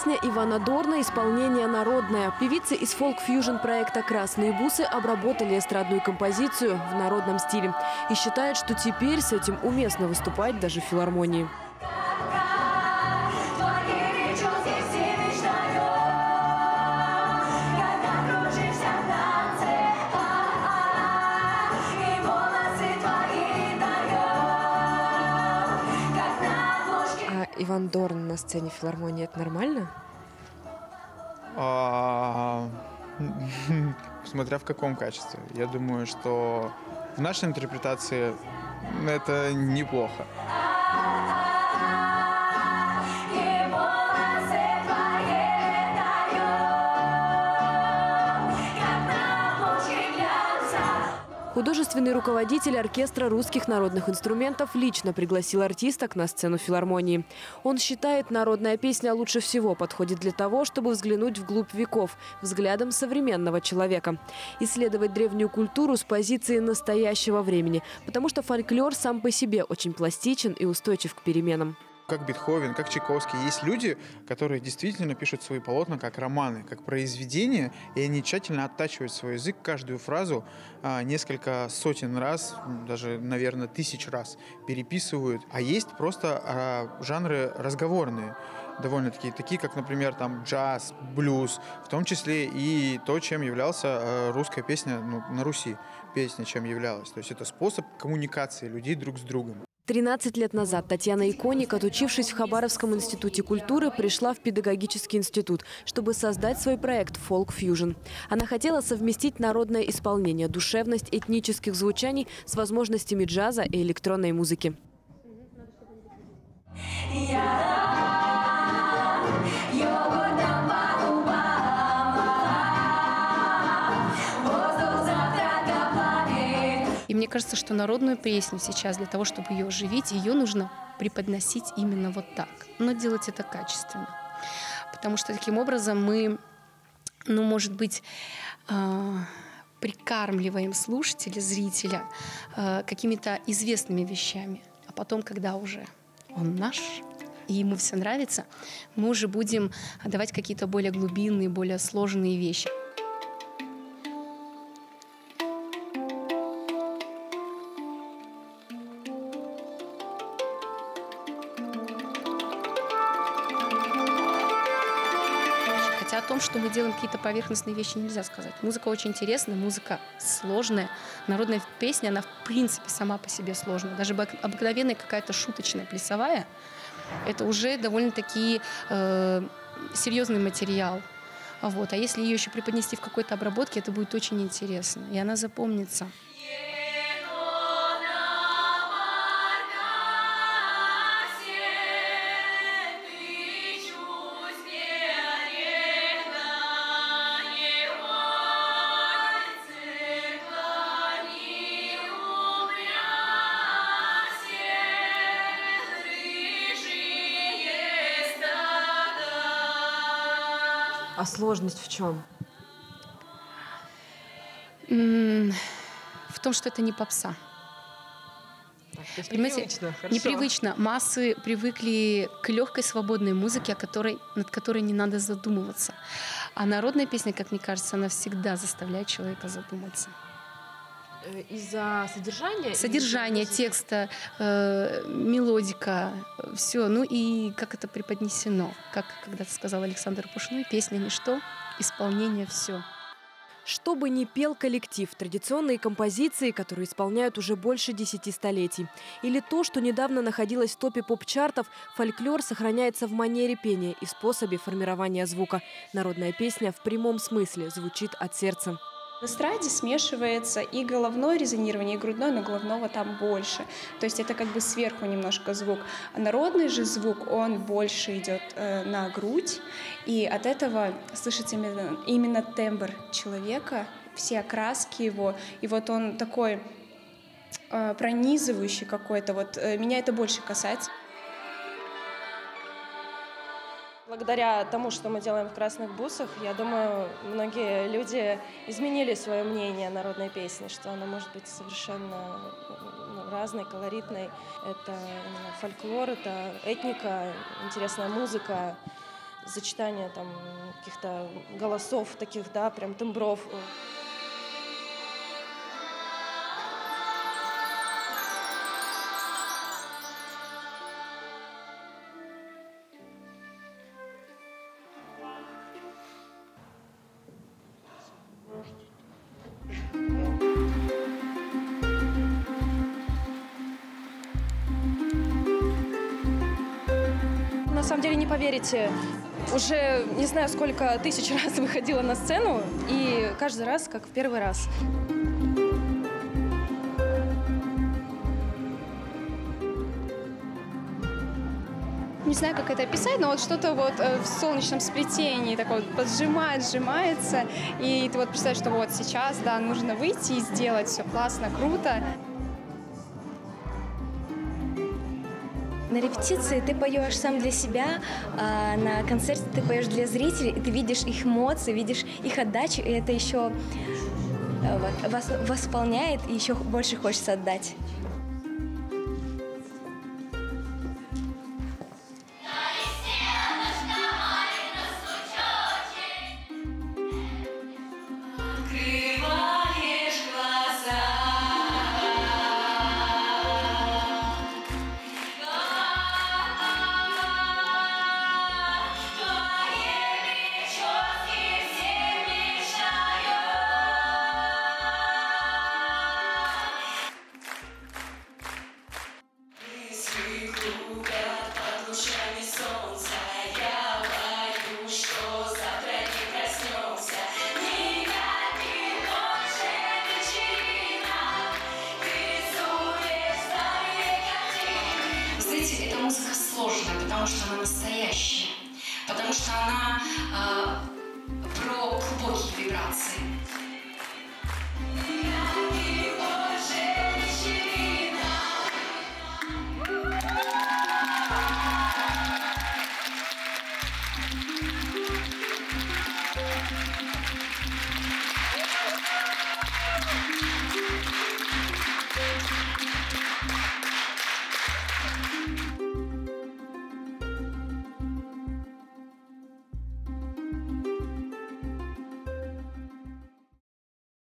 Песня Ивана Дорна, исполнение народное. Певицы из фолк-фьюжн проекта «Красные бусы» обработали эстрадную композицию в народном стиле и считают, что теперь с этим уместно выступать даже в филармонии. Иван Дорн на сцене филармонии – это нормально? Смотря в каком качестве. Я думаю, что в нашей интерпретации это неплохо. Художественный руководитель оркестра русских народных инструментов лично пригласил артисток на сцену филармонии. Он считает, народная песня лучше всего подходит для того, чтобы взглянуть вглубь веков, взглядом современного человека. Исследовать древнюю культуру с позиции настоящего времени, потому что фольклор сам по себе очень пластичен и устойчив к переменам. Как Бетховен, как Чайковский. Есть люди, которые действительно пишут свои полотна как романы, как произведения, и они тщательно оттачивают свой язык, каждую фразу несколько сотен раз, даже, наверное, тысяч раз переписывают. А есть просто жанры разговорные, довольно-таки, такие как, например, там джаз, блюз, в том числе и то, чем являлся русская песня на Руси. Песня чем являлась. То есть это способ коммуникации людей друг с другом. 13 лет назад Татьяна Иконик, отучившись в Хабаровском институте культуры, пришла в педагогический институт, чтобы создать свой проект «Фолк-фьюжн». Она хотела совместить народное исполнение, душевность этнических звучаний с возможностями джаза и электронной музыки. И мне кажется, что народную песню сейчас, для того, чтобы ее оживить, ее нужно преподносить именно вот так. Но делать это качественно. Потому что таким образом мы, может быть, прикармливаем слушателя, зрителя какими-то известными вещами. А потом, когда уже он наш, и ему все нравится, мы уже будем давать какие-то более глубинные, более сложные вещи. Хотя о том, что мы делаем какие-то поверхностные вещи, нельзя сказать. Музыка очень интересная, музыка сложная. Народная песня, она в принципе сама по себе сложная. Даже обыкновенная какая-то шуточная, плясовая, это уже довольно-таки серьезный материал. А если ее еще преподнести в какой-то обработке, это будет очень интересно. И она запомнится. А сложность в чем? В том, что это не попса. Понимаете, непривычно. Массы привыкли к легкой свободной музыке, над которой не надо задумываться. А народная песня, как мне кажется, она всегда заставляет человека задуматься. Из-за содержания? Содержание, текста, мелодика, все. И как это преподнесено. Как когда-то сказал Александр Пушной, песня ничто, исполнение все. Что бы ни пел коллектив, традиционные композиции, которые исполняют уже больше 10 столетий. Или то, что недавно находилось в топе поп-чартов, фольклор сохраняется в манере пения и способе формирования звука. Народная песня в прямом смысле звучит от сердца. В эстраде смешивается и головное резонирование, и грудное, но головного там больше. То есть это как бы сверху немножко звук. А народный же звук, он больше идет на грудь, и от этого слышится именно тембр человека, все окраски его, и вот он такой пронизывающий какой-то. Меня это больше касается. Благодаря тому, что мы делаем в «Красных бусах», я думаю, многие люди изменили свое мнение о народной песне, что она может быть совершенно разной, колоритной. Это фольклор, это этника, интересная музыка, сочетание там каких-то голосов таких, да, прям тембров. На самом деле, не поверите, уже не знаю, сколько тысяч раз выходила на сцену, и каждый раз как в первый раз. Не знаю, как это описать, но вот что-то вот в солнечном сплетении такое вот поджимает, сжимается, и ты вот представляешь, что вот сейчас, да, нужно выйти и сделать все классно, круто. На репетиции ты поешь сам для себя, а на концерте ты поешь для зрителей, и ты видишь их эмоции, видишь их отдачу, и это еще вас восполняет, и еще больше хочется отдать. Знаете, эта музыка сложная, потому что она настоящая, потому что она про глубокие вибрации.